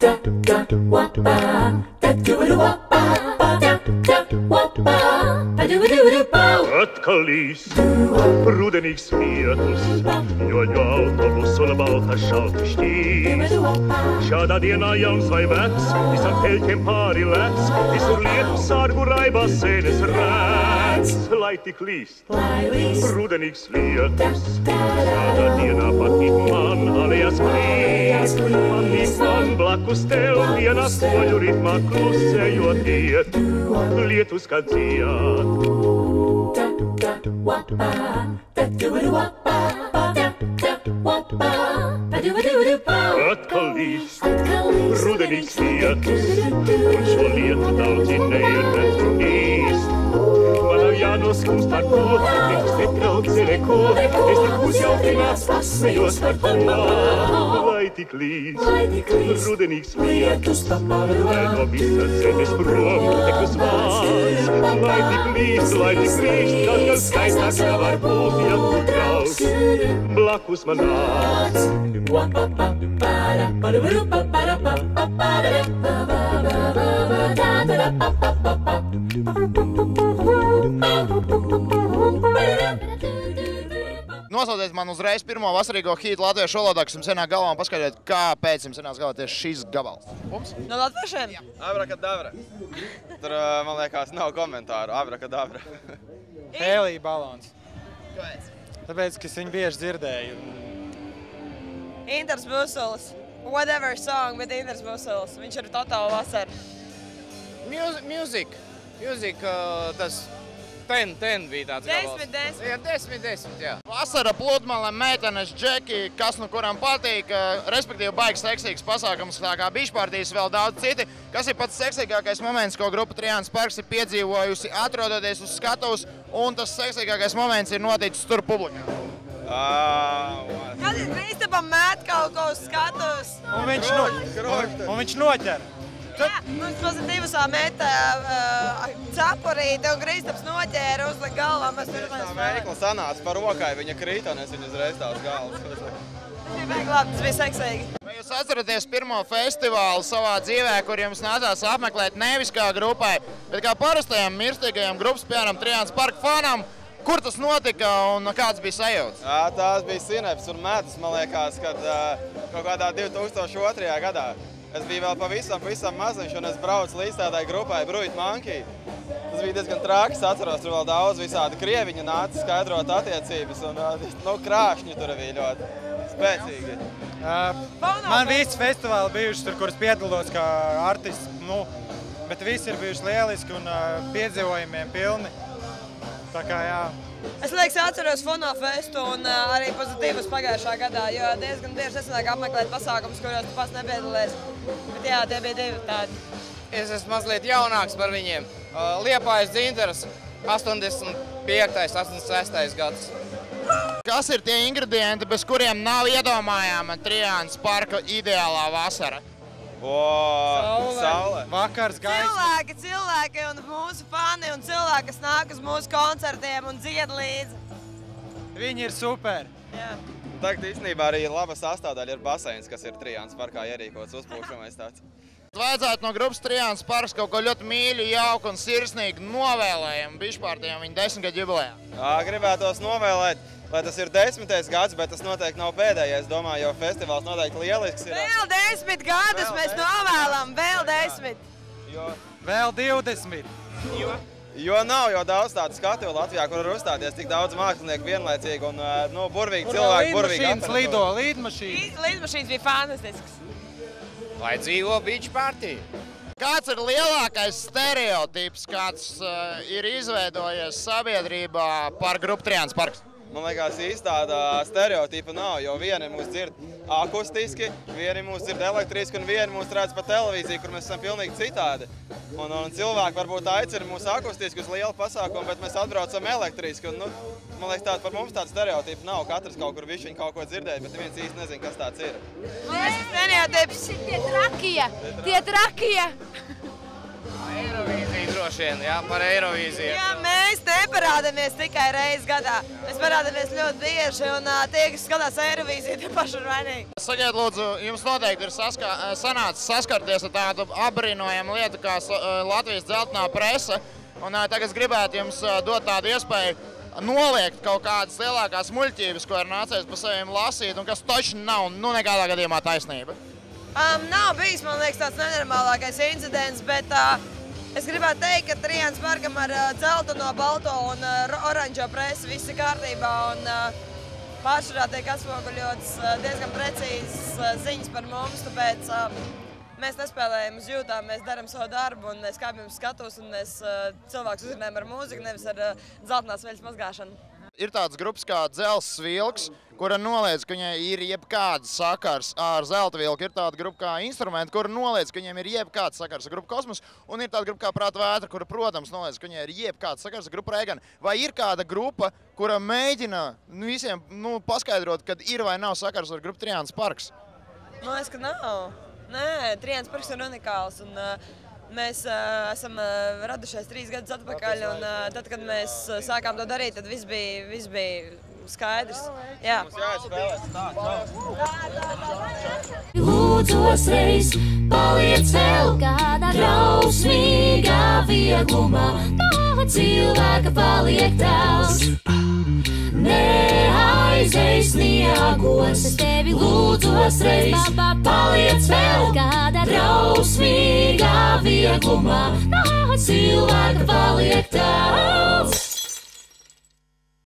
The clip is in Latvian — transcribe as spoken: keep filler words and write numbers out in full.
Atkal īsts, rudenīgs lietus, ļoļu autobus un balta šalti šķīs. Šādā dienā jauns vai vecs, visam peļķiem pāri lec, visur lietu sārgu raibā sēnes rēc. Lai tik līst, rudenīgs lietus, šādā dienā patīk man alejās klīst. Patīk man blakus tev vienā soļu ritmā klusējot iet, lietus kā dzied. Atkal līst, rudenīgs lietus, un šo lietu daudzi neieredz un īst. Man nav jānoskūst par ko, viņš netraucē neko, es tik uzjautināts pasmejos par to. Lai tik līst, rudenīgs lietus, lai no visas zemes prom tek uz vārds. Lai tik līst, lai tik līst, kaut kas skaistāk nevar būt, ja tu trauc, blakus man nāc. Nosauciet man uzreiz pirmo vasarīgo hītu latviešu valodā, kas jums senāk galvā, un paskaidrojiet, kāpēc jums senāk galvā tieši šis gabals. Mums? No latviešiem? Abrakadabra. Tur, man liekas, nav komentāru. Abrakadabra. Hēlija balons. Kāpēc? Tāpēc, ka es viņu bieži dzirdēju. Inters Busulis. Whatever song, bet Inters Busulis. Viņš ir totāli vasara. Music. Music, tas ten, ten bija tāds gabals. Desmit, desmit. Jā, desmit, desmit, jā. Vasara, pludmale, meitenes, džeki, kas nu kuram patīk, respektīvi baigs seksīgs pasākums, tā kā bišpārtīs vēl daudz citi. Kas ir pats seksīgākais moments, ko grupa Trijāns Parks ir piedzīvojusi, atrodoties uz skatuves, un tas seksīgākais moments ir noticis tur publikā? Kad ir Kristapam mēt kaut ko uz skatuves? Un viņš, no, un viņš noķer. Jā, mums pozitīvusā meta uh, cepurīte un Kristaps noķēra uzlika galvā. Mēs tā veikla sanāca par rokai, viņa krīt, un es viņu uzreiz tās galvas. Tas bija baigi labi, tas bija seksīgi. Vai jūs atceraties pirmo festivālu savā dzīvē, kur jums nācās apmeklēt nevis kā grupai, bet kā parastajam mirstīgajam grupas, piemēram, Trijāns Parka fanam? Kur tas notika un kāds bija sajūts? Jā, tās bija Sineps un Medus, man liekas, kad uh, kaut kādā divi tūkstoši otrajā gadā. Es biju vēl pavisam, pavisam maziņš, un es braucu līdz tādai grupai Bruit Monkey. Tas bija diezgan trāks, atceros, tur vēl daudz visādi krieviņu nāca skaidrot attiecības, un nu, krāšņi tur bija ļoti spēcīgi. Uh, man visi festivāli bijuši tur, kuras piedalos kā artists, nu, bet visi ir bijuši lieliski un uh, piedzīvojumiem pilni. Tā kā jā. Es liekas atceros Fono festu un uh, arī pozitīvus pagājušā gadā, jo diezgan bieži es nāk apmeklēt pasākumus, kuros tu pats nepiedalies. Bet jā, tie bija divi tādi. Es esmu mazliet jaunāks par viņiem. Uh, Liepājas Dzinters, astoņdesmit piektais, astoņdesmit sestais gads. Kas ir tie ingredienti, bez kuriem nav iedomājama Trijāns Parka ideālā vasara? O, saule. saule. Vakars, gaisma. Cilvēki, cilvēki un mūsu fani un cilvēki, kas nāk uz mūsu koncertiem un dzied līdzi. Viņi ir super. Jā. Tagad īstenībā arī laba sastāvdaļa ir baseins, kas ir Trijāns Parkā ierīkots uzpūkšamais tāds. Vajadzētu no grupas Trijāns Parks kaut ko ļoti mīļu, jauku un sirsnīgu novēlējumu bišpārtiem viņa desmitgadu jubilejā. Jā, gribētos novēlēt, lai tas ir desmitais gads, bet tas noteikti nav pēdējais, domāju, jo festivāls noteikti lielisks ir. Vēl desmit gadus vēl mēs desmit. Novēlam, vēl desmit. Jo, vēl divdesmit. Jo, jo nav jau daudz tādu skatuvi Latvijā, kur var uzstāties tik daudz mākslinieku vienlaicīgi un nu, burvīgi cilvēki, burvīgi aparatūra. Lido, līdmašīnas. Līdmašīnas bija fantastisks. Lai dzīvo beach party. Kāds ir lielākais stereotips, kāds uh, ir izveidojies sabiedrībā par grupu Trijāns Parks? Man liekas, īsti tāda stereotipa nav, jo vieni mūs dzird akustiski, vieni mūs dzird elektriski un vieni mūs redz pa televīziju, kur mēs esam pilnīgi citādi. Un, un cilvēki varbūt aicina mūs akustiski uz lielu pasākumu, bet mēs atbraucam elektriski. Un, nu, man liekas, tāda, par mums tāda stereotipa nav. Katrs kaut kur višķiņ kaut ko dzirdēja, bet neviens īsti nezin, kas tāds ir. Stereotips. Tie trakie, tie trakie. Eirovīzija droši vien, jā, par Eirovīziju. Jā, mēs neparādamies tikai reizi gadā. Mēs parādamies ļoti bieži, un uh, tie, kas skatās Eirovīziju, tie paši ir vainīgi. Sakiet, lūdzu, jums noteikti ir saskā, sanācis saskarties ar tādu apbrīnojamu lietu kā Latvijas dzeltenā prese. Un uh, tagad es gribētu jums uh, dot tādu iespēju noliegt kaut kādas lielākās muļķības, ko ir nācies pa saviem lasīt, un kas taču nav, nu, nekādā gadījumā taisnība. Um, nav bijis, man liekas, tāds nenormālākais incidents, bet uh, es gribētu teikt, ka Triānas parkam ar uh, dzelteno, balto un uh, oranžo presi viss ir kārtībā, un uh, pārsvarā tiek atspoguļotas uh, diezgan precīzas uh, ziņas par mums, tāpēc uh, mēs nespēlējam uz jūtām, mēs darām savu darbu, un mēs kāpjam uz skatus, un mēs uh, cilvēkus uzrunājam ar mūziku, nevis ar uh, dzeltenās veļas mazgāšanu. Ir tāds grupas kā Dzelzs vilks, kura noliedz, ka viņai ir jebkāds sakars ar zelta vilku. Ir tāda grupa kā Instrumenti, kura noliedz, ka viņiem ir jebkāds sakars ar grupu Kosmos. Un ir tāda grupa kā Prāta vētra, kura, protams, noliedz, ka viņai ir jebkāds sakars ar grupu Reigani. Vai ir kāda grupa, kura mēģina nu, visiem nu, paskaidrot, kad ir vai nav sakars ar grupu Triānas parks? Man liekas, ka nav. Nē, Triānas parks ir unikāls. Un, uh, Mēs uh, esam uh, radušies trīs gadus atpakaļ, un uh, tad, kad mēs uh, sākām to darīt, tad viss bija, viss bija skaidrs. Jā. Mums jāizspēlēs tā, tā. Lūdzos reiz, paliec vēl kādā drausmīgā vieglumā, tā cilvēka paliek tēls. Neaizej sniegos, es tevi lūdzos reiz, paliec vēl kādā drausmīgā vieglumā, tā cilvēka paliek